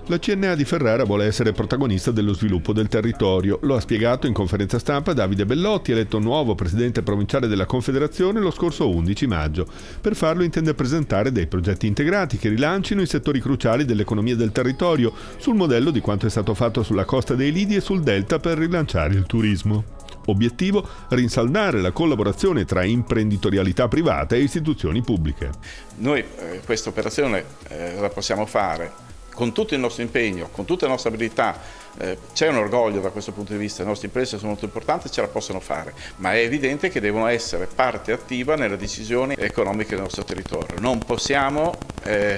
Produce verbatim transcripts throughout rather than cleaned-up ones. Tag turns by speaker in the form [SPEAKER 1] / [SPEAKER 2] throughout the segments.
[SPEAKER 1] La C N A di Ferrara vuole essere protagonista dello sviluppo del territorio. Lo ha spiegato in conferenza stampa Davide Bellotti, eletto nuovo presidente provinciale della Confederazione lo scorso undici maggio. Per farlo intende presentare dei progetti integrati che rilancino i settori cruciali dell'economia del territorio, sul modello di quanto è stato fatto sulla Costa dei Lidi e sul Delta per rilanciare il turismo. Obiettivo: rinsaldare la collaborazione tra imprenditorialità privata e istituzioni pubbliche.
[SPEAKER 2] Noi eh, questa operazione eh, la possiamo fare con tutto il nostro impegno, con tutte le nostre abilità. Eh, c'è un orgoglio da questo punto di vista, le nostre imprese sono molto importanti e ce la possono fare, ma è evidente che devono essere parte attiva nelle decisioni economiche del nostro territorio. Non possiamo eh,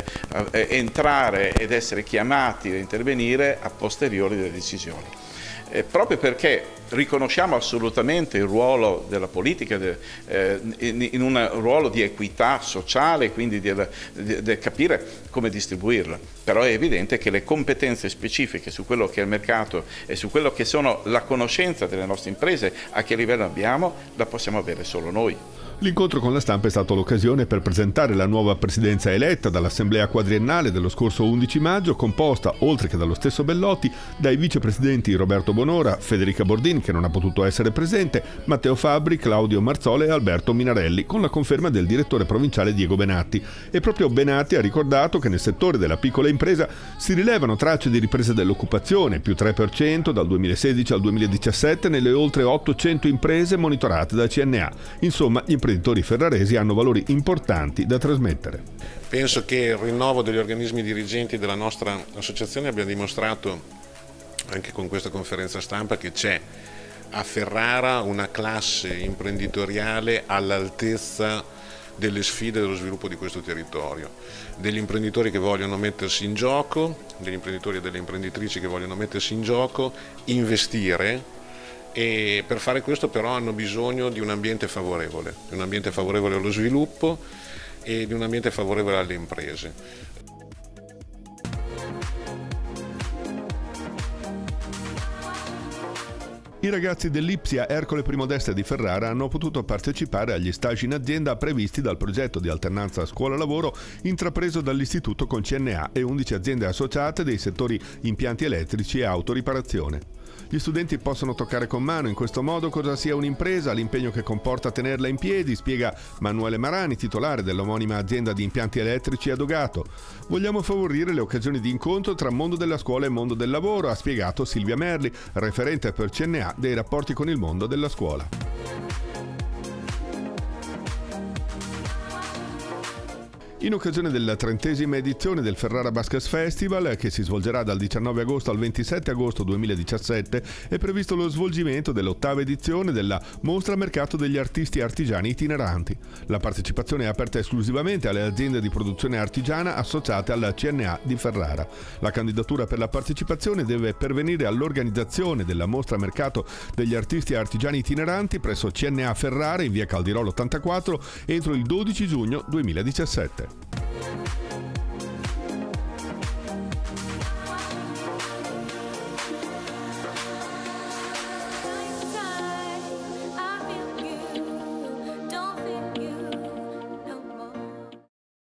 [SPEAKER 2] entrare ed essere chiamati a intervenire a posteriori delle decisioni. Eh, proprio perché riconosciamo assolutamente il ruolo della politica de, eh, in, in un ruolo di equità sociale, quindi di, di, di capire come distribuirla, però è evidente che le competenze specifiche su quello che è il mercato e su quello che sono la conoscenza delle nostre imprese, a che livello abbiamo, la possiamo avere solo noi.
[SPEAKER 1] L'incontro con la stampa è stato l'occasione per presentare la nuova presidenza eletta dall'Assemblea quadriennale dello scorso undici maggio, composta, oltre che dallo stesso Bellotti, dai vicepresidenti Roberto Bonora, Federica Bordin, che non ha potuto essere presente, Matteo Fabbri, Claudio Marzola e Alberto Minarelli, con la conferma del direttore provinciale Diego Benatti. E proprio Benatti ha ricordato che nel settore della piccola impresa si rilevano tracce di ripresa dell'occupazione, più tre per cento dal duemilasedici al duemiladiciassette nelle oltre ottocento imprese monitorate da C N A. Insomma, gli imprenditori ferraresi hanno valori importanti da trasmettere.
[SPEAKER 3] Penso che il rinnovo degli organismi dirigenti della nostra associazione abbia dimostrato, anche con questa conferenza stampa, che c'è a Ferrara una classe imprenditoriale all'altezza delle sfide dello sviluppo di questo territorio, degli imprenditori che vogliono mettersi in gioco, degli imprenditori e delle imprenditrici che vogliono mettersi in gioco, investire. E per fare questo però hanno bisogno di un ambiente favorevole, di un ambiente favorevole allo sviluppo e di un ambiente favorevole alle imprese.
[SPEAKER 1] I ragazzi dell'Ipsia Ercole I Destra di Ferrara hanno potuto partecipare agli stage in azienda previsti dal progetto di alternanza scuola-lavoro intrapreso dall'istituto con C N A e undici aziende associate dei settori impianti elettrici e autoriparazione. Gli studenti possono toccare con mano in questo modo cosa sia un'impresa, l'impegno che comporta tenerla in piedi, spiega Manuele Marani, titolare dell'omonima azienda di impianti elettrici Adogato. Vogliamo favorire le occasioni di incontro tra mondo della scuola e mondo del lavoro, ha spiegato Silvia Merli, referente per C N A dei rapporti con il mondo della scuola. In occasione della trentesima edizione del Ferrara Baskets Festival, che si svolgerà dal diciannove agosto al ventisette agosto duemiladiciassette, è previsto lo svolgimento dell'ottava edizione della Mostra Mercato degli Artisti Artigiani Itineranti. La partecipazione è aperta esclusivamente alle aziende di produzione artigiana associate alla C N A di Ferrara. La candidatura per la partecipazione deve pervenire all'organizzazione della Mostra Mercato degli Artisti Artigiani Itineranti presso C N A Ferrara in via Caldirolo ottantaquattro entro il dodici giugno duemiladiciassette.